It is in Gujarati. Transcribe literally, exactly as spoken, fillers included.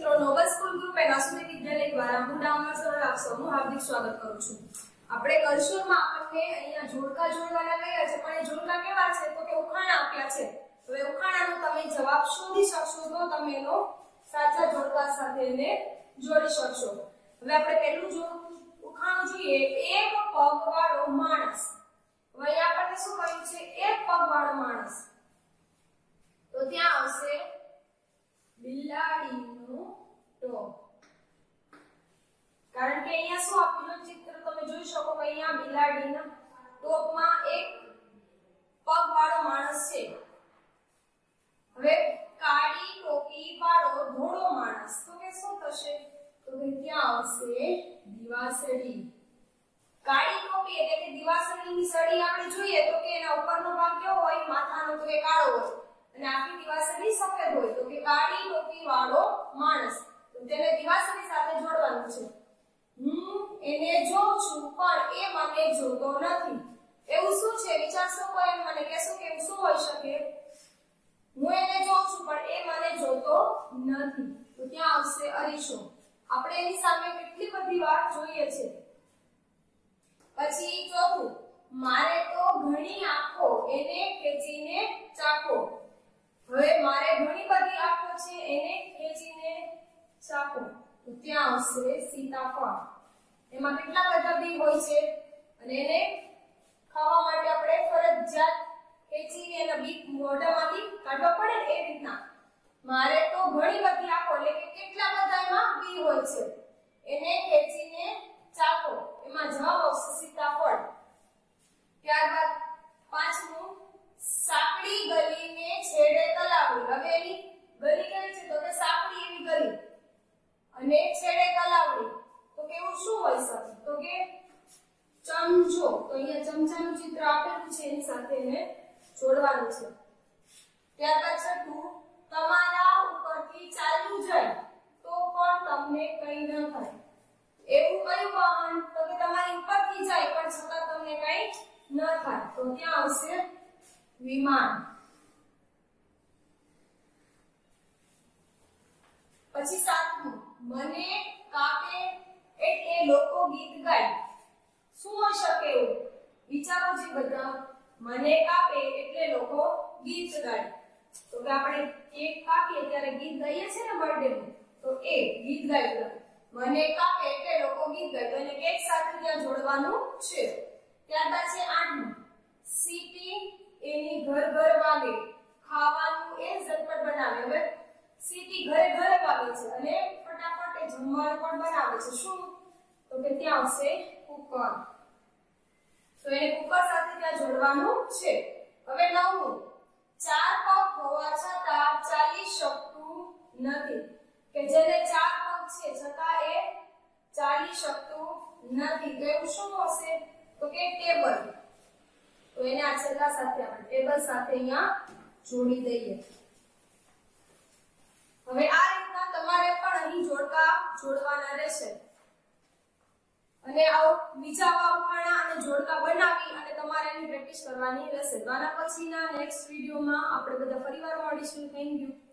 મિત્રો નોબલ સ્કૂલ ગ્રુપ એન્ડ આસુરી વિદ્યાલય દ્વારા હું ડામર સર આપ સૌનું હાર્દિક સ્વાગત કરું છું। આપણે કરશોમાં આપણને અહીંયા જોડકા જોડવાના કયા છે, પણ એ જોડકા કેવા છે તો કે ઉખાણા આપ્યા છે। હવે ઉખાણાનો તમે જવાબ શોધી શકશો તો તમે એનો સાચા જોડકા સાથે એને જોડી શકશો। હવે આપણે પહેલું જો ઉખાણું જોઈએ, એક પગવાળો માણસ। હવે અહીંયા આપણને શું કહ્યું છે? એક પગવાળો માણસ, તો ત્યાં આવશે બિલાડીનો ટોપ, કારણ કે અહીંયા શું આપેલું ચિત્ર તમે જોઈ શકો કે અહીંયા બિલાડીના ટોપમાં એક પગવાળો માણસ છે। હવે કાળી ટોપી વાળો ધોળો માણસ, તો કે શું થશે? તો કે ત્યાં આવશે દિવાસળી। કાળી ટોપી એટલે કે દિવાસળીની સળી આપણે જોઈએ તો કે એના ઉપરનો ભાગ કેવો હોય? માથાનો તો કે કાળો હોય અને આખી દિવાસળી સફેદ હોય, તો કે કાળી ટોપી વાળો માણસ, તો તેને દિવાસળી સાથે જોડવાનું છે। હું એને જોઉં છું પણ એ મને જોતો નથી, એવું શું છે? વિચારશો કોઈ એમ મને કહેશો કે એવું શું હોઈ શકે? હું એને જોઉં છું પણ એ મને જોતો નથી, તો ત્યાં આવશે અરીસો। આપણે એની સામે કેટલી બધી વાર જોઈએ છે। પછી ચોથું, મારે તો ઘણી આંખો, એને ખેંચીને ચાખો। હવે મારે ઘણી બધી આંખો છે, એને ખેંચીને ચાખો, તો ત્યાં આવશે સીતાફળ। એમાં કેટલા બધા બી હોય છે અને એને ખાવા માટે આપણે ફરજિયાત ખેંચીને એના બી મોઢામાંથી કાઢવા પડે ને, એ રીતના મારે તો ઘણી બધી આંખો એટલે કે કેટલા બધા એમાં બી હોય છે, એને ખેંચીને ચાખો, એમાં જવાબ આવશે સીતાફળ। ત્યારબાદ પાંચમું, સાંકડી ગલીને છેડે તલાવડી। હવે એની ગલી કઈ છે? તો કે સાંકડી એવી ગલી અને છેડે તલાવડી, તો કેવું શું હોઈ શકે? તો કે ચમચો, તો અહીંયા ચમચાનું ચિત્ર આપેલું છે, એની સાથે એને જોડવાનું છે। ત્યારબાદ છઠ્ઠું, તમારા ઉપરથી ચાલ્યું જાય તો પણ તમને કંઈ ન થાય। એવું કયું વાહન? તો કે તમારી ઉપરથી જાય પણ છતાં તમને કંઈ ન થાય, તો ત્યાં આવશે વિમાન। પછી સાતમું, મને કાપે એટલે લોકો ગીત ગાય। શું હોઈ શકે એવું? વિચારો જે બધા, મને કાપે એટલે લોકો ગીત ગાય, તો કે આપણે કેક કાપીએ ત્યારે ગીત ગાઈએ છે ને બર્થડે નું, તો એ ગીત ગાય, મને કાપે એટલે લોકો ગીત ગાય, તો એને કેક સાથે ત્યાં જોડવાનું છે। ત્યારબાદ છે આઠમું, સીટી એની ઘર ઘર વાગે, ખાવાનું એ ઝટપટ બનાવે। હવે સીટી ઘરે ઘરે વાગે છે અને ફટાફટ એ જમવાનું પણ બનાવે છે, શું? તો કે ત્યાં આવશે કુકર, તો એને કુકર સાથે ત્યાં જોડવાનું છે। હવે નવમું, ચાર પગ હોવા છતાં ચાલી શકતું નથી, કે જેને ચાર પગ છે છતાં એ ચાલી શકતું નથી, તો એવું શું હશે? તો કે ટેબલ, તો એને આ છેલ્લા સાથે આપણે ટેબલ સાથે અહીંયા જોડી દઈએ। હવે આ રીતના તમારે પણ અહીં જોડકા જોડવાના રહેશે અને આવું બીજા ઉખાણા અને જોડકા બનાવી અને તમારે એની પ્રેક્ટિસ કરવાની રહેશે। તો આના પછીના નેક્સ્ટ વિડીયોમાં આપણે બધા ફરીવાર મળીશું। Thank you.